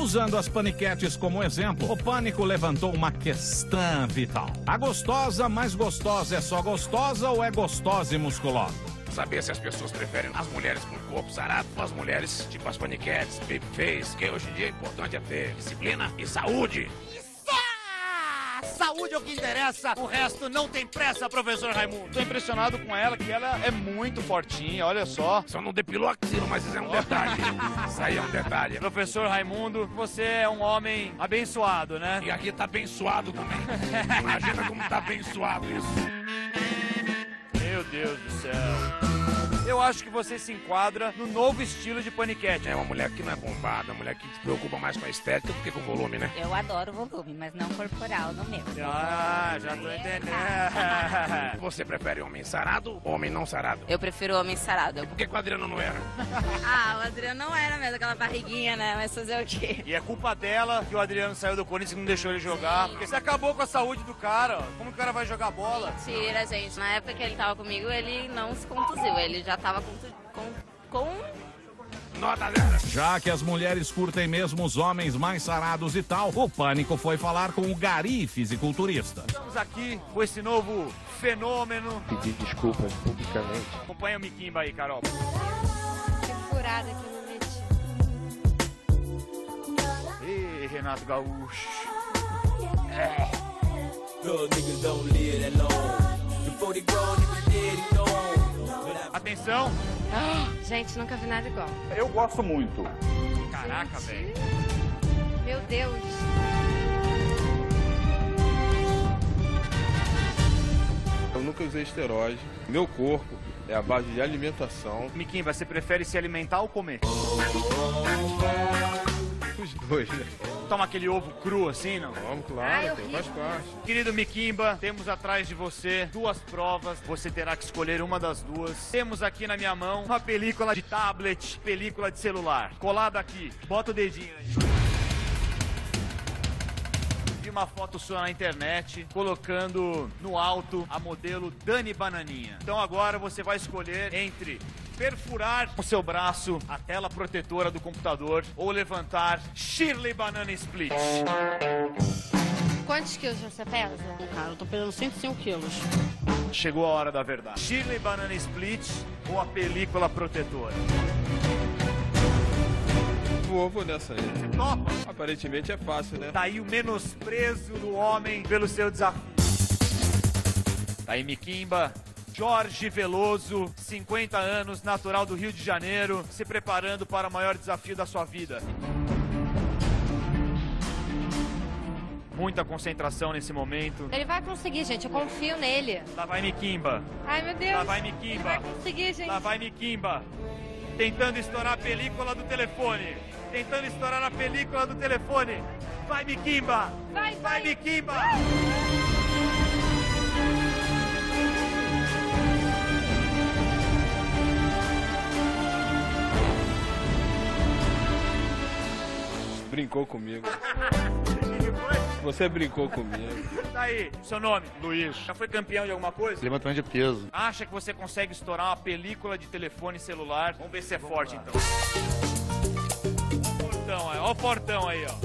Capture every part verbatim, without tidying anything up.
Usando as paniquetes como exemplo, o Pânico levantou uma questão vital. A gostosa mais gostosa é só gostosa ou é gostosa e musculosa? Saber se as pessoas preferem as mulheres com corpo sarado ou as mulheres tipo as paniquetes, babyface, que hoje em dia é importante é ter disciplina e saúde. Saúde é o que interessa, o resto não tem pressa, professor Raimundo. Tô impressionado com ela, que ela é muito fortinha, olha só. Só não depilou a axila, mas isso é um detalhe. Isso aí é um detalhe. Professor Raimundo, você é um homem abençoado, né? E aqui tá abençoado também. Imagina como tá abençoado isso. Meu Deus do céu. Eu acho que você se enquadra no novo estilo de paniquete. É uma mulher que não é bombada, uma mulher que se preocupa mais com a estética do que com o volume, né? Eu adoro volume, mas não corporal no meu. Ah, já tô entendendo. Você prefere homem sarado ou homem não sarado? Eu prefiro homem sarado. E por que o Adriano não era? Ah, o Adriano não era mesmo, aquela barriguinha, né? Mas fazer o quê? E é culpa dela que o Adriano saiu do Corinthians e não deixou ele jogar. Porque você acabou com a saúde do cara. Como que o cara vai jogar bola? Mentira, gente. Na época que ele tava comigo, ele não se contusiu. Ele já tava com... com, com... Nota zero. Já que as mulheres curtem mesmo os homens mais sarados e tal, o Pânico foi falar com o Gari, fisiculturista. Estamos aqui com esse novo fenômeno. Pedir desculpas publicamente. Acompanha o Miquimba aí, Carol. Que furada que eu não meti. Ih, Renato Gaúcho. É. Atenção. Oh, gente, nunca vi nada igual. Eu gosto muito. Caraca, velho. Meu Deus. Eu nunca usei esteroide. Meu corpo é a base de alimentação. Miquimba, você prefere se alimentar ou comer? Os dois, né? Toma aquele ovo cru assim, não? Vamos, claro, Ai, tem, faz parte. Querido Miquimba, temos atrás de você duas provas. Você terá que escolher uma das duas. Temos aqui na minha mão uma película de tablet, película de celular. Colada aqui. Bota o dedinho aí. Vi uma foto sua na internet colocando no alto a modelo Dani Bananinha. Então agora você vai escolher entre perfurar o seu braço, a tela protetora do computador, ou levantar Shirley Banana Split. Quantos quilos você pesa? Cara, eu tô pesando cento e cinco quilos. Chegou a hora da verdade. Shirley Banana Split ou a película protetora? Vou, vou nessa aí. Você topa? Aparentemente é fácil, né? Tá aí o menosprezo do homem pelo seu desafio. Tá aí Miquimba, Jorge Veloso, cinquenta anos, natural do Rio de Janeiro, se preparando para o maior desafio da sua vida. Muita concentração nesse momento. Ele vai conseguir, gente. Eu confio nele. Lá vai Miquimba. Ai, meu Deus. Lá vai Ele Miquimba. vai conseguir, gente. Lá vai Miquimba. Tentando estourar a película do telefone. Tentando estourar a película do telefone. Vai, Miquimba. Vai, vai. Vai, Miquimba. Brincou comigo. Você brincou comigo. Tá aí, seu nome? Luiz. Já foi campeão de alguma coisa? Levantamento de peso. Acha que você consegue estourar uma película de telefone celular? Vamos ver se é Vamos forte, lá. então. Fortão aí, ó o fortão aí, ó.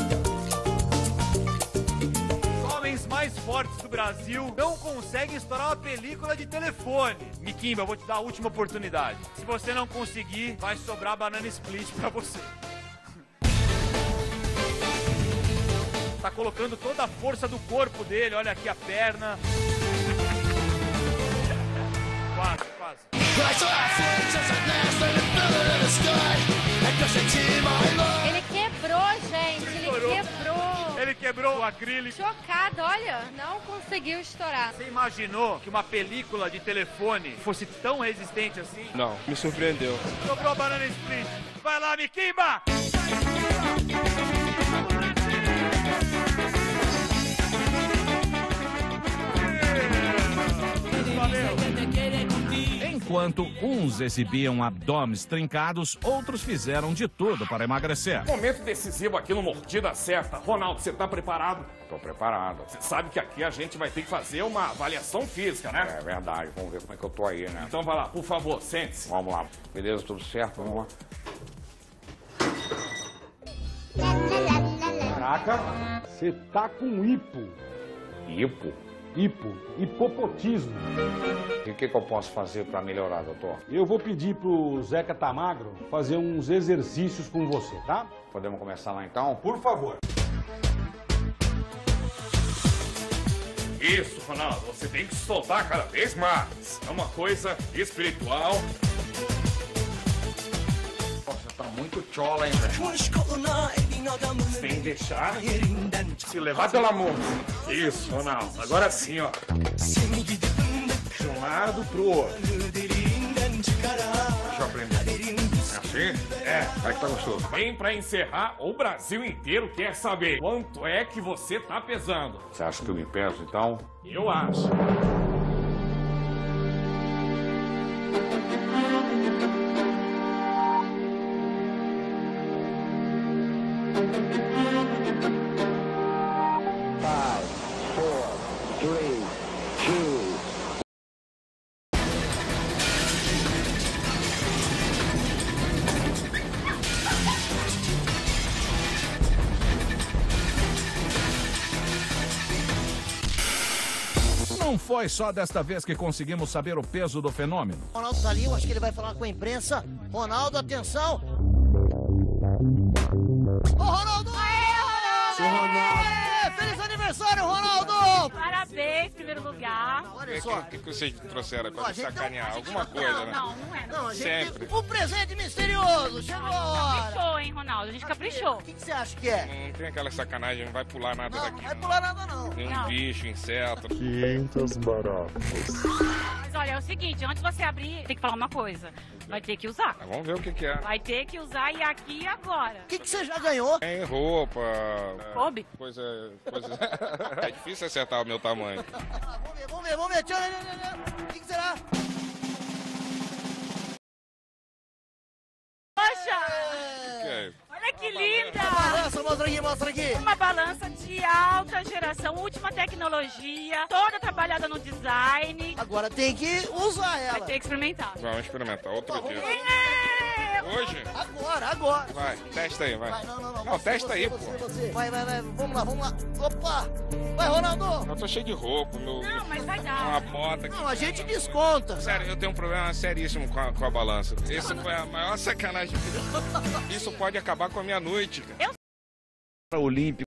Os homens mais fortes do Brasil não conseguem estourar uma película de telefone. Miquimba, eu vou te dar a última oportunidade. Se você não conseguir, vai sobrar banana split pra você. Tá colocando toda a força do corpo dele, olha aqui a perna. Quase, quase. Ele quebrou, gente. Ele Estourou. quebrou. Ele quebrou o acrílico. Chocado, olha. Não conseguiu estourar. Você imaginou que uma película de telefone fosse tão resistente assim? Não, me surpreendeu. Sobrou a banana split. Vai lá, Miquimba! Valeu! Enquanto uns exibiam abdômenes trincados, outros fizeram de tudo para emagrecer. Momento decisivo aqui no Mordida Certa. Ronaldo, você tá preparado? Tô preparado. Você sabe que aqui a gente vai ter que fazer uma avaliação física, né? É verdade, vamos ver como é que eu tô aí, né? Então vai lá, por favor, sente-se. Vamos lá. Beleza, tudo certo? Vamos lá. Saca? Você tá com hipo. Hipo? Hipo. Hipopotismo. E o que, que eu posso fazer para melhorar, doutor? Eu vou pedir pro Zeca Tamagro fazer uns exercícios com você, tá? Podemos começar lá então? Por favor. Isso, Ronaldo, você tem que se soltar cada vez mais. É uma coisa espiritual. Você tá muito chola, hein, velho? Você tem que deixar se levar pela mão. Isso, Ronaldo. Agora sim, ó. De um lado pro outro. Deixa eu aprender. É assim? É, vai que tá gostoso. Bem, pra encerrar, o Brasil inteiro quer saber quanto é que você tá pesando. Você acha que eu me peso, então? Eu acho. Não foi só desta vez que conseguimos saber o peso do fenômeno. Ronaldo tá ali, eu acho que ele vai falar com a imprensa. Ronaldo, atenção! Ô, Ronaldo! Aê, Ronaldo! Aê, feliz aniversário, Ronaldo! Parabéns, em primeiro lugar. Olha só. O que, que vocês trouxeram pra Ó, a me gente sacanear? não- Alguma não, coisa, né? Não, não é. Não, a gente Sempre. tem um presente misterioso. Chegou a hora. Caprichou, hein, Ronaldo? A gente caprichou. O que, que você acha que é? Não tem aquela sacanagem, não vai pular nada Não, daqui. não vai pular nada, não. Nenhum Não. bicho, inseto. quinhentas baratas. Mas olha, é o seguinte, antes de você abrir, tem que falar uma coisa. Vai ter que usar. Vamos ver o que, que é. Vai ter que usar e aqui e agora. O que, que você já ganhou? Tem roupa. é, Coube? Coisa. coisa... é difícil acertar o meu tamanho. Ah, vamos ver, vamos ver, vamos ver. Tchau, tchau, tchau, tchau. O que, que será? Poxa! Que é? Olha que linda! Balança, mostra aqui, mostra aqui. Uma balança de alta geração, última tecnologia, toda trabalhada no design. Agora tem que usar ela. Vai ter que experimentar. Vamos experimentar outro dia. É, Hoje? Agora, agora. Vai, testa aí, vai. Vai, não, não, não. Não, Você, testa você, aí, você, pô. Você. Vai, vai, vai. Vamos lá, vamos lá. Opa! Vai, Ronaldo. Eu tô cheio de roupa, meu. Não, mas vai Uma dar. bota aqui. Não, a gente desconta. Sério, eu tenho um problema seríssimo com a, com a balança. Esse foi a maior sacanagem. Isso pode acabar com a minha noite, cara. Eu... Olímpico.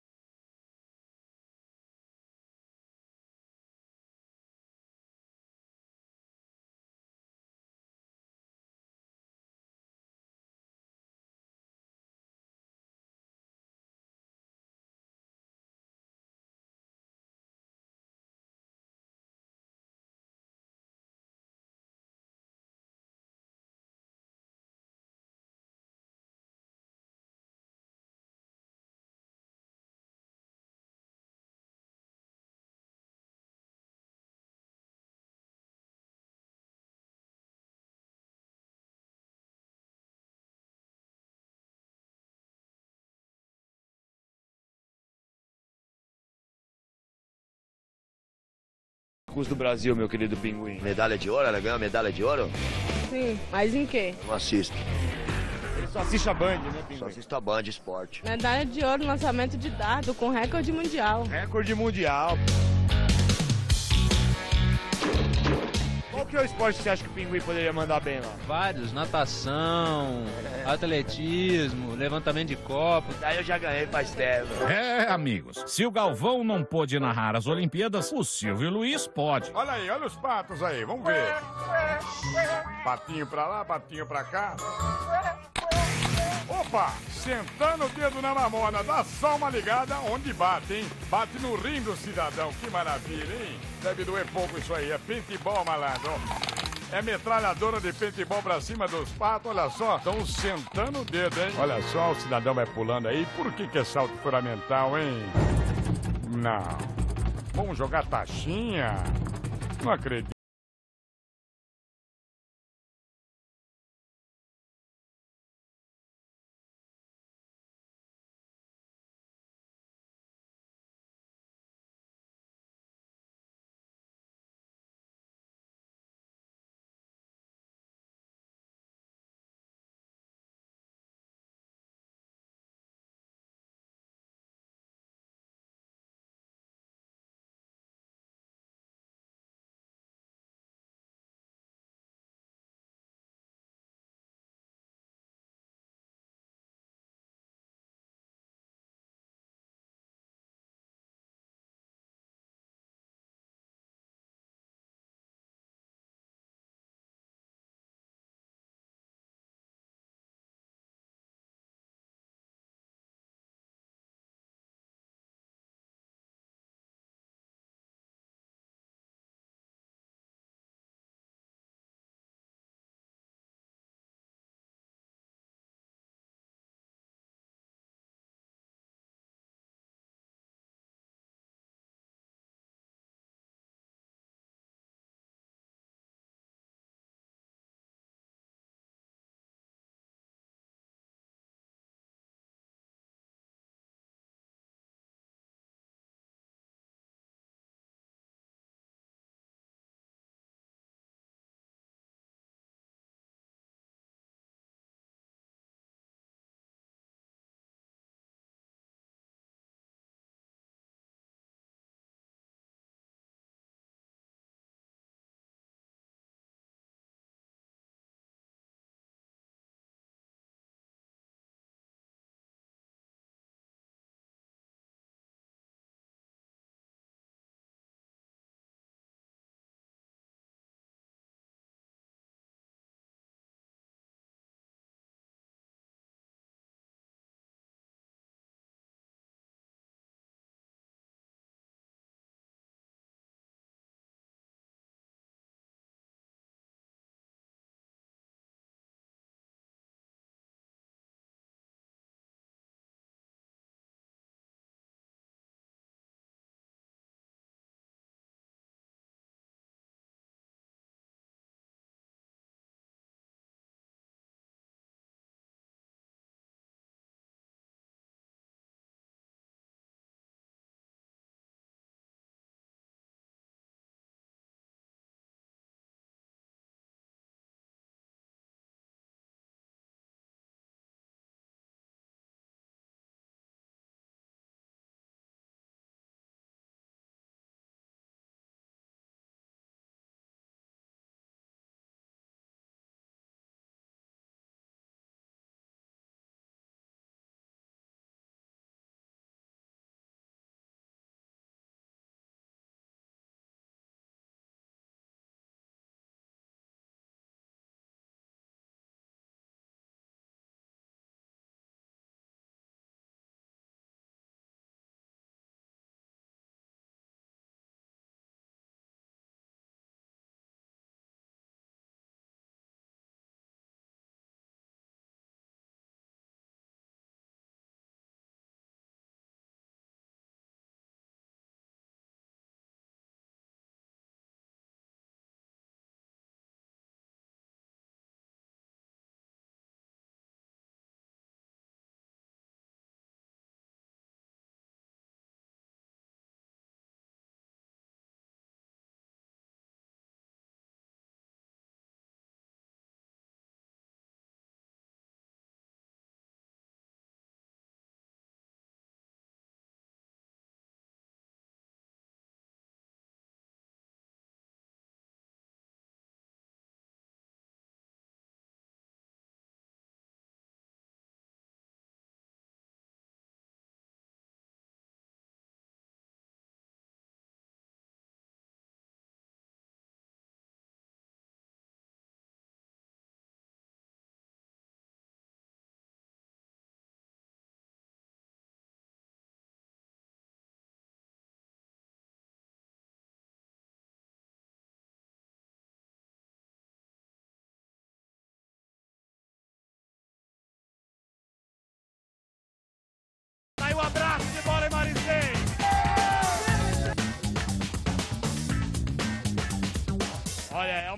Do Brasil, meu querido pinguim. Medalha de ouro? Ela ganhou a medalha de ouro? Sim, mas em quê? Não assisto. Ele só assiste a Band, né, pinguim? Só assisto a Band Esporte. Medalha de ouro no lançamento de dardo com recorde mundial. Recorde mundial. Qual que é o esporte que você acha que o pinguim poderia mandar bem lá? Vários, natação, atletismo, levantamento de copo. Daí eu já ganhei faz tempo. É, amigos, se o Galvão não pôde narrar as Olimpíadas, o Silvio Luiz pode. Olha aí, olha os patos aí, vamos ver. Patinho pra lá, patinho pra cá. Opa, sentando o dedo na mamona, dá só uma ligada onde bate, hein? Bate no rim do cidadão, que maravilha, hein? Deve doer pouco isso aí, é paintball, malandro. É metralhadora de paintball pra cima dos patos, olha só. Estão sentando o dedo, hein? Olha só, o cidadão vai pulando aí. Por que que é salto fundamental, hein? Não. Vamos jogar taxinha? Não acredito.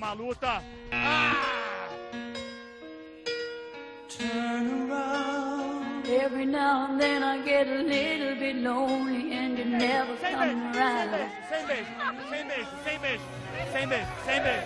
próxima luta. Ah! Turn around. Every now and then I get a little bit lonely and you never Sem come beijo, around. sem beijo, sem beijo, sem beijo, sem beijo, sem beijo.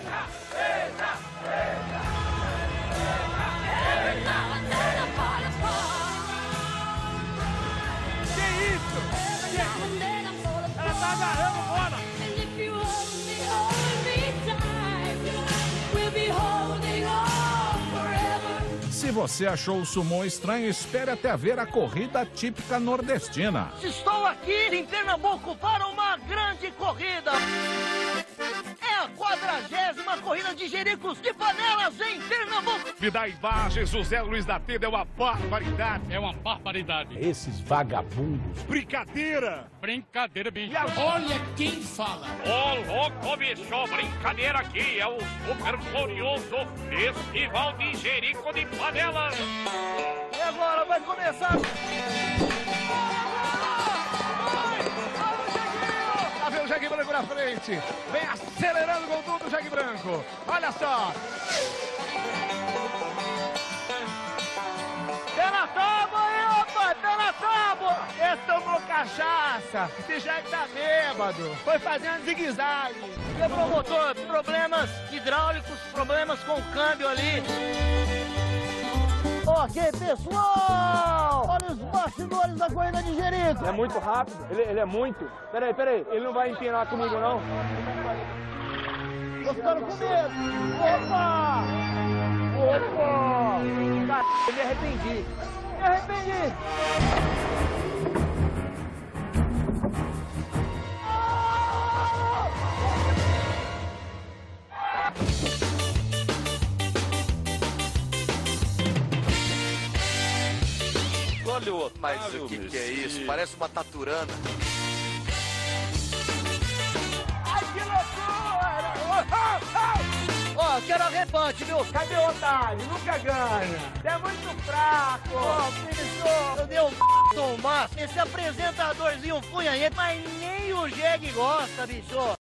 Every now and then I fall apart. Que isso? Every now and then I fall apart. Ela tá agarrando bola. And if you hold me, hold me tight, we'll be holding on forever. Se você achou o sumô estranho, espere até ver a corrida típica nordestina. Estou aqui em Pernambuco para uma grande corrida. É a quadragésima corrida de Jericos de Panelas em Pernambuco. Me dá imagens, José Luiz da Teda, é uma barbaridade. É uma barbaridade. Esses vagabundos. Brincadeira. Brincadeira, bicho. Olha quem fala. Ô, louco, bicho, brincadeira aqui. É o super glorioso Festival de Jerico de Panelas. E agora vai começar. Lá vem o Jegue Branco na frente. Vem acelerando com tudo o Jegue Branco. Olha só. Pé na tábua aí, rapaz, pé na tábua. Esse tomou cachaça. Esse Jegue tá bêbado. Foi fazendo zigue-zague. Quebrou o motor, problemas hidráulicos, problemas com o câmbio ali. Ok, pessoal! Olha os bastidores da corrida de Jerico. É muito rápido, ele, ele é muito. Peraí, peraí, ele não vai empinar comigo, não? Tô ficando com medo. Opa! Opa! Cara, eu me arrependi. Me arrependi. Olha o outro. Mas o que, que é isso? Parece uma taturana. Ai, que loucura! Ó, oh, quero a revanche, viu? Cadê o otário? Nunca ganha. É muito fraco. Ó, oh, professor, eu dei um tomar. Esse apresentadorzinho funhanhento, mas nem o Jegue gosta, bicho.